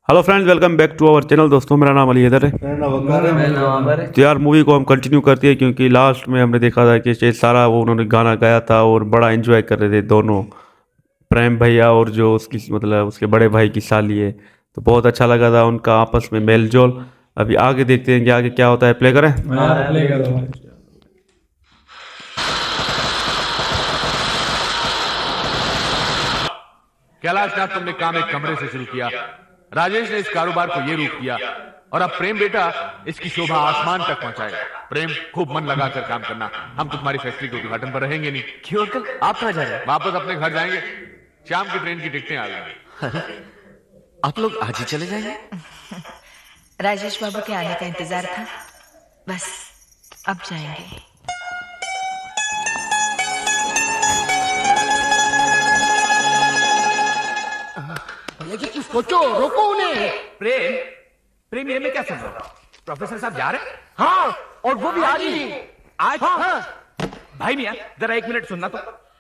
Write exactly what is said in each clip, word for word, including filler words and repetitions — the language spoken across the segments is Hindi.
Hello friends, welcome back to our channel. दोस्तों, मेरा नाम अली हैदर है। तो यार मूवी को हम कंटिन्यू करते हैं क्योंकि लास्ट में हमने देखा था कि शेर सारा वो उन्होंने गाना गाया था और बड़ा एंजॉय कर रहे थे दोनों, प्रेम भैया और जो उसकी मतलब उसके बड़े भाई की साली है। तो बहुत अच्छा लगा था उनका आपस में मेल जोल। अभी आगे देखते हैं कि आगे क्या होता है। प्ले करें। प्ले करो। कैलाशनाथ, तुमने काम एक कमरे से शुरू किया, राजेश ने इस कारोबार को ये रूप किया और अब प्रेम बेटा इसकी शोभा आसमान तक पहुंचाएगा। प्रेम, खूब मन लगाकर काम करना। हम तो तुम्हारी फैक्ट्री के उद्घाटन पर रहेंगे नहीं। क्यों अंकल, आप कहाँ जा रहे हैं? वापस अपने घर जाएंगे। शाम की ट्रेन की टिकटें आ गई। आप लोग आज ही चले जाएंगे? राजेश बाबू के आने का इंतजार था, बस अब जाएंगे। सोचो, रोको उन्हें। प्रेम प्रेम ये मैं क्या सुन रहा हूँ? प्रोफेसर साहब जा रहे हैं? हाँ, और वो भी आज ही। आज? हाँ, हाँ। भाई मियां, जरा एक मिनट सुनना तो।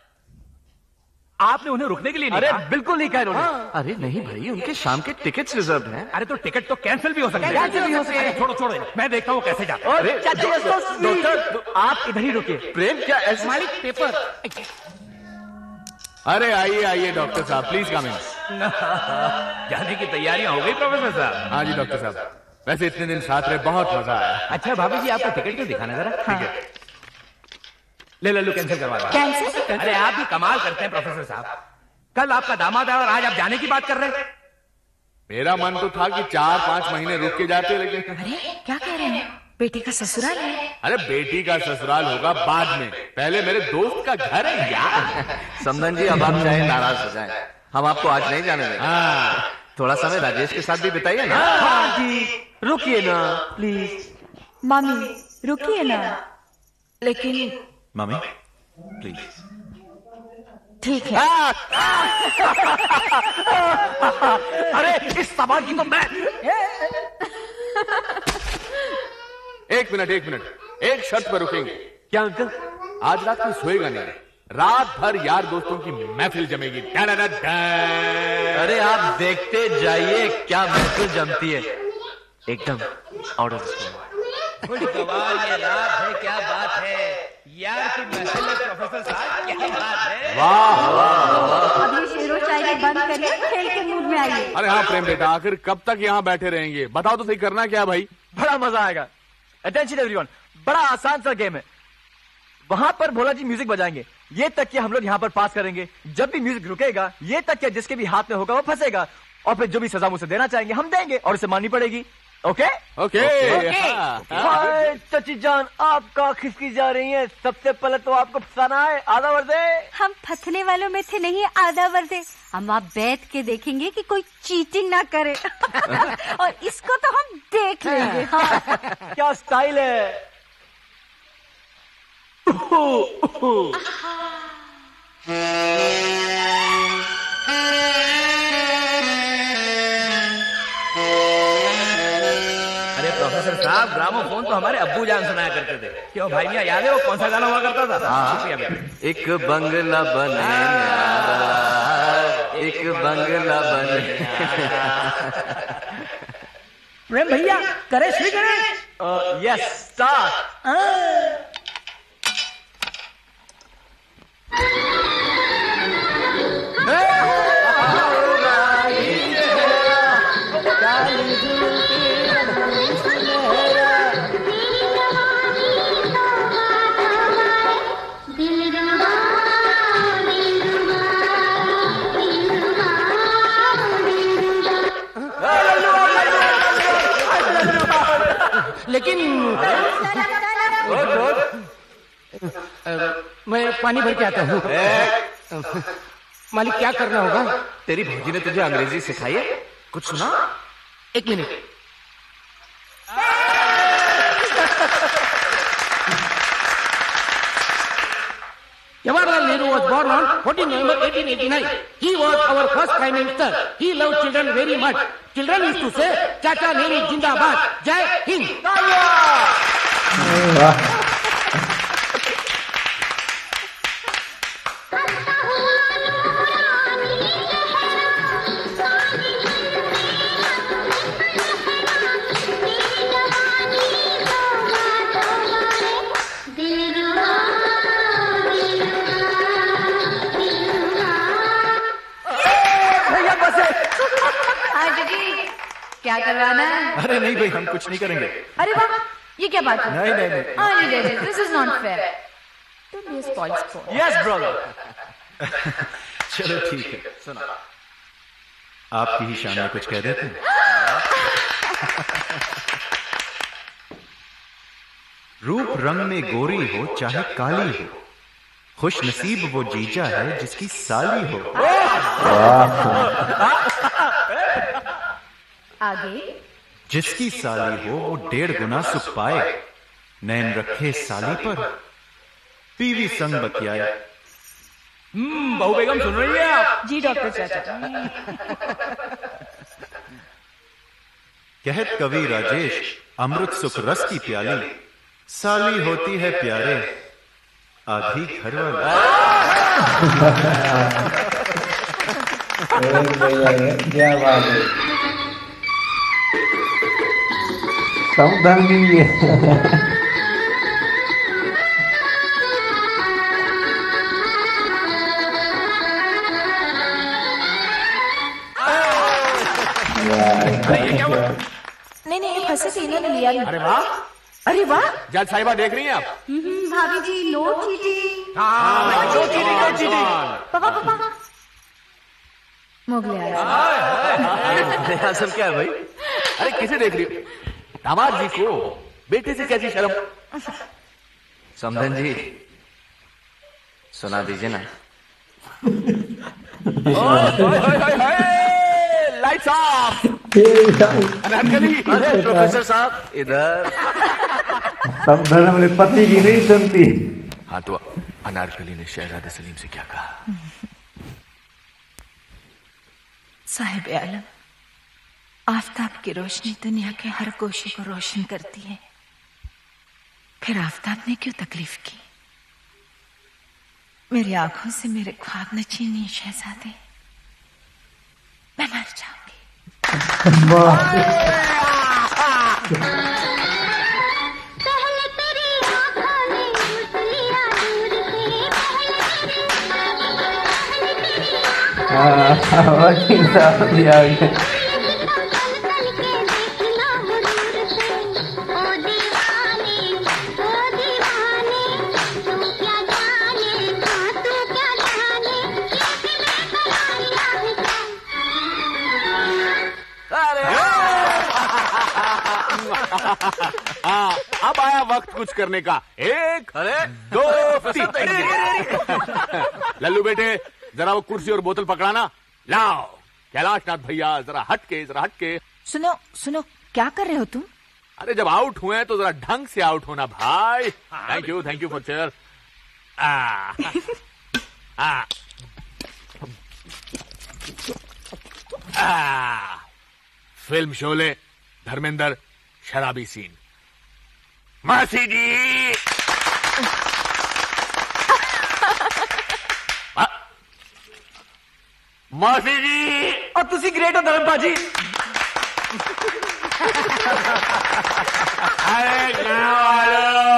आपने उन्हें रुकने के लिए नहीं अरे कहा? बिल्कुल नहीं कहा इन्होंने। हाँ। अरे नहीं भाई, उनके शाम के टिकट्स रिजर्व हैं। अरे तो टिकट तो कैंसिल भी हो सकते हैं। कैंसिल भी हो सकते हैं। छोड़ो छोड़ो, मैं देखता हूँ कैसे जाता है। अरे डॉक्टर, आप इधर ही रुकिए। प्रेम क्या ऐसे? मालिक पेपर। अरे आइए आइए डॉक्टर साहब, प्लीज कम इन। जाने की तैयारियां हो गई प्रोफेसर साहब? हाँ जी डॉक्टर साहब, वैसे इतने दिन साथ रहे, बहुत मजा आया। अच्छा भाभी जी, आपका टिकट क्यों दिखाना जरा? ठीक है, ले ले लो, कैंसिल करवा दो। कैंसिल? अरे आप भी कमाल करते हैं प्रोफेसर साहब। कल आपका दामाद आया और आज आप जाने की बात कर रहे हैं। मेरा मन तो था कि चार पांच महीने रुक के जाते, लेकिन अरे क्या कह रहे हैं? बेटे का ससुराल है। अरे बेटी का ससुराल होगा बाद में, पहले मेरे दोस्त का घर है यार। समधन जी, अब आप चाहे नाराज हो जाएं, हम आपको आज नहीं जाने देंगे। हाँ, थोड़ा समय राजेश के साथ भी बिताइए ना। हाँ जी, रुकिए ना प्लीज। मम्मी रुकिए ना। लेकिन मम्मी प्लीज। ठीक है। अरे इस सवाल की तो मैं। एक मिनट एक मिनट, एक शर्त पर रुकेंगे। क्या अंकल? आज रात में सोएगा नहीं, रात भर यार दोस्तों की महफिल जमेगी। अरे आप देखते जाइए क्या महफिल जमती है, एकदम आउट ऑफ दिस वर्ल्ड। कमाल ये रात है, क्या बात है यार की महफिल है प्रोफेसर साहब, क्या बात है। वाह वाह। अब ये शेरो शायरी बंद करिए, खेल के मूड में आइए। अरे हाँ प्रेम बेटा, आखिर कब तक यहाँ बैठे रहेंगे? बताओ तो सही, करना क्या भाई? बड़ा मजा आएगा। अटेंशन एवरीवन, बड़ा आसान सा गेम है। वहां पर भोला जी म्यूजिक बजाएंगे, ये तक कि हम लोग यहाँ पर पास करेंगे। जब भी म्यूजिक रुकेगा, ये तक कि जिसके भी हाथ में होगा वो फंसेगा, और फिर जो भी सजा मुझसे देना चाहेंगे हम देंगे और उसे माननी पड़ेगी। Okay okay. हाय चची जान, आप कहाँ खिसकी जा रही हैं? सबसे पहले तो आपको फंसाना है। आधा वर्दे। हम फंसने वालों में थे नहीं, आधा वर्दे। हम आप बैठ के देखेंगे कि कोई चीटिंग ना करे। और इसको तो हम देख लेंगे। हाँ। क्या स्टाइल है। अरे प्रोफेसर साहब, ग्रामोफोन तो हमारे अब्बू जान सुनाया करते थे। क्यों भाई मियां, याद है वो कौन सा गाना हुआ करता था? हाँ, एक बंगला बने न्यारा, एक बंगला बने। प्रेम भैया, करे श्री गणेश। Yes, start. लेकिन मैं पानी भर के आता हूँ। मालिक, क्या करना होगा? तेरी भौजी ने तुझे अंग्रेजी सिखाई है? कुछ सुना? एक minute. Jawaharlal Nehru was born on fourteenth November eighteen eighty-nine. He was our first Prime Minister. He loved children very much. Children used to say, Chacha Nehru Jindabad, Jai Hind. क्या करवाना है? अरे नहीं भाई, हम कुछ नहीं करेंगे। अरे वाह, ये क्या बात है? नहीं नहीं नहीं। हाँ नहीं नहीं, this is not fair. Don't be a spoil sport. Yes brother. चलो ठीक है, सुनो, आपकी ही शान में कुछ कह देते हैं। रूप रंग में गोरी हो चाहे काली हो, खुश नसीब वो जीजा है जिसकी साली हो। आगे। जिसकी साली हो वो डेढ़ गुना सुख पाए, नैन रखे साली पर पीवी संग बतियाए। हम्म, बहू बेगम सुन रही है आप? जी डॉक्टर चाचा। कहत कवि राजेश अमृत सुख रस की प्याली, साली होती है प्यारे आधी घर वाली। क्या बात है, समधर्मी है। नहीं नहीं, फंसे थे, इन्होंने लिया नहीं। अरे वाह, अरे वाह, जज साहिबा देख रही हैं आप? भाभी जी, नो चीटिंग। हाँ, नो चीटिंग, नो चीटिंग। पापा पापा मुगले आजम। आजम क्या है भाई? अरे किसे देख रही हो? दामाद जी को, बेटे से कैसी शर्म? समधन जी सुना दीजिए ना। Lights off. अनारकली। अरे प्रोफेसर साहब इधर। समधन मेरे पति की नहीं सुनती। हाँ तो अनारकली ने शहजादे सलीम से क्या कहा? साहिब आलम, आफताब की रोशनी दुनिया के हर गोशे को रोशन करती है, फिर आफताब ने क्यों तकलीफ की? मेरी आंखों से मेरे ख्वाब न छीनिए शहजादे, मैं मर जाऊंगी। वकील साहब भी आ गए। हाँ, अब आया वक्त कुछ करने का। एक, अरे दो, तीन। लल्लू बेटे, जरा वो कुर्सी और बोतल पकड़ाना। लाओ कैलाशनाथ भैया, जरा हट के जरा हट के। सुनो सुनो, क्या कर रहे हो तुम? अरे जब आउट हुए हैं तो जरा ढंग से आउट होना भाई। Thank you, thank you for chair. Film Sholay, Dharmendra, Sharabi scene. मासी जी, मासी जी। और तुसी ग्रेट हो धर्मपा जी। अरे गाँव वालों,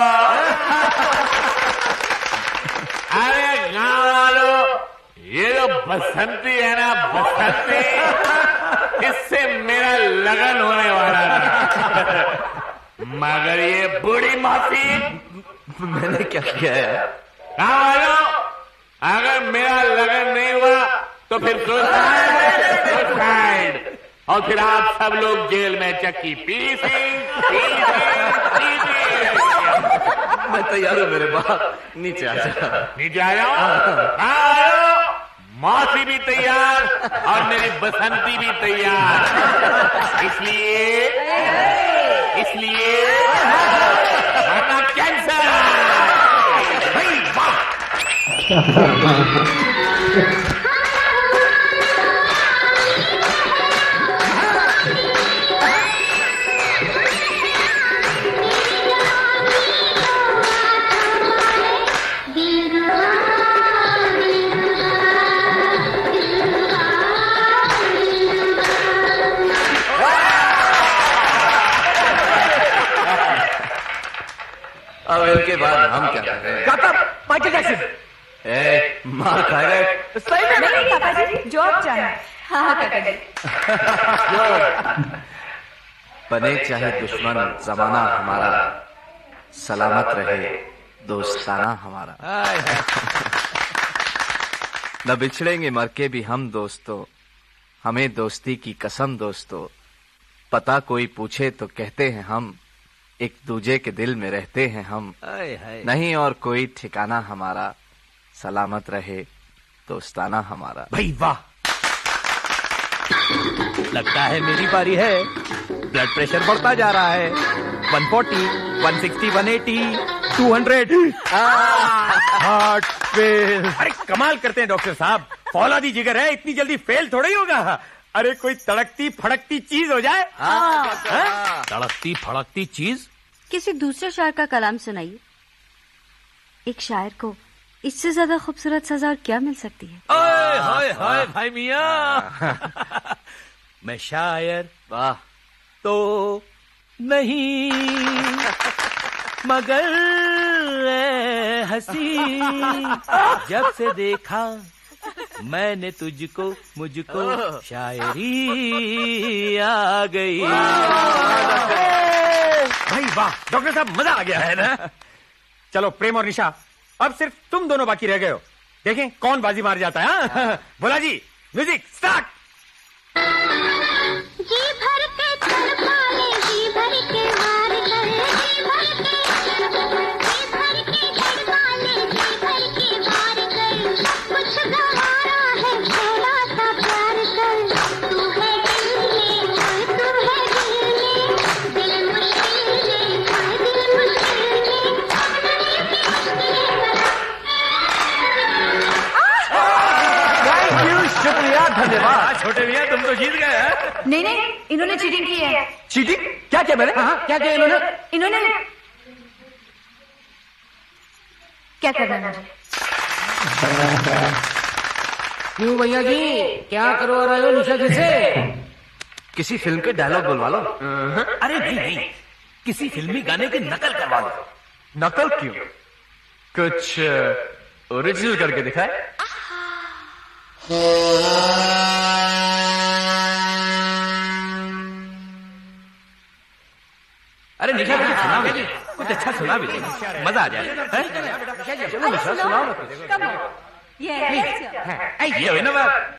अरे गाँव वालों, ये जो बसंती है ना, बसंती, इससे मेरा लगन होने वाला था, मगर ये बूढ़ी मासी। मैंने क्या किया है? गाँव वालों, अगर मेरा लगन नहीं हुआ तो फिर सुसाइड, सुसाइड, और फिर आप सब लोग जेल में चक्की पीसी, पीसी, पीसी। मैं तैयार हूँ मेरे बाप, नीचे आ जा। नीचे आ जाओ। आओ, मौसी भी तैयार और मेरी बसंती भी तैयार। इसलिए इसलिए वरना कैंसर। अब इनके बाद हम क्या करें? Michael Jackson. ए, मार खाएगा। सही में नहीं पापा जी, जो आप चाहें। हाँ हाँ काका जी। बने चाहे दुश्मन जमाना हमारा, सलामत रहे दोस्ताना हमारा। न बिछड़ेंगे मर के भी हम दोस्तों, हमें दोस्ती की कसम दोस्तों। पता कोई पूछे तो कहते हैं हम, एक दूजे के दिल में रहते हैं हम। नहीं और कोई ठिकाना हमारा, सलामत रहे दोस्ताना हमारा। भाई वाह, लगता है मेरी बारी है। ब्लड प्रेशर बढ़ता जा रहा है। One forty, one sixty, one eighty, two hundred. Heart fail. अरे कमाल करते हैं डॉक्टर साहब, फौलादी जिगर है, इतनी जल्दी फेल थोड़ा ही होगा। अरे कोई तड़कती फड़कती चीज हो जाए। तड़कती फड़कती चीज? किसी दूसरे शायर का कलाम सुनाइए। एक शायर को इससे ज्यादा खूबसूरत सजा और क्या मिल सकती है? ओए हाय हाय भाई मियां, मैं शायर वाह तो नहीं, मगर हंसी जब से देखा मैंने तुझको, मुझको शायरी आ गई। भाई वाह डॉक्टर साहब, मजा आ गया है ना। चलो प्रेम और निशा, अब सिर्फ तुम दोनों बाकी रह गए हो। देखें कौन बाजी मार जाता है। बोला जी, म्यूजिक स्टार्ट। जी भर के तड़पा ले, जी भर के वार कर, जी भर के, जी भर के तड़पा ले, जी भर के वार कर। कुछ गवारा है थोड़ा सा प्यार कर। तू है दिल में, तू है दिल में, दिल मुश्किल में, दिल मुश्किल में। शुक्रिया, धन्यवाद। छोटे भैया तुम तो जीत गए हैं। नहीं नहीं, इन्होंने चीटिंग की है। चीटिंग? क्या किया मैंने? हाँ, क्या किया इन्होंने? इन्होंने क्या करना है मुझे? क्यों भैया जी, क्या करवा रहे हो निशा जी से? किसी फिल्म के डायलॉग बुलवा लो। अरे नहीं नहीं, किसी फिल्मी गाने की नकल करवा लो। नकल क्यों? कुछ ओरिजिनल करके दिखाए। अरे निशा जी सुना भी, कुछ अच्छा सुना भी, मजा आ जाए। चलो निशा सुनाओ। ये ये हुई ना बात।